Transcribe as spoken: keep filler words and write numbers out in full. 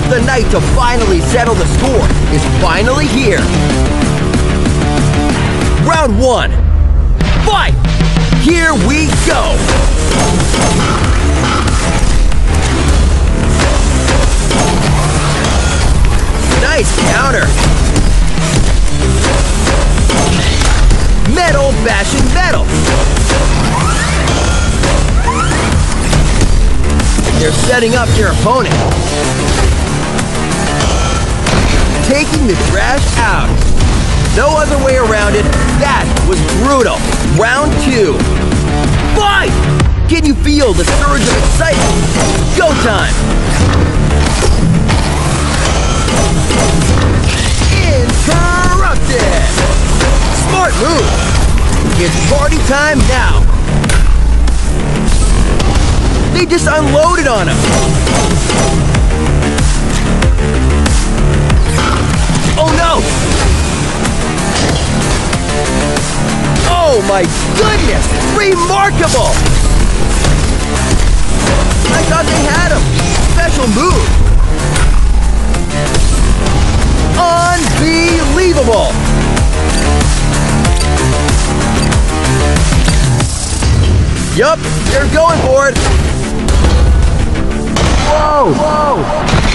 The night to finally settle the score is finally here. Round one. Fight! Here we go! Nice counter! Metal bashing metal! They're setting up your opponent. Taking the trash out. No other way around it. That was brutal. Round two. Fight! Can you feel the surge of excitement? Go time! Interrupted! Smart move! It's party time now! They just unloaded on him! Oh no! Oh my goodness! Remarkable! I thought they had him! Special move! Unbelievable! Yup, they're going for it! Whoa! Whoa!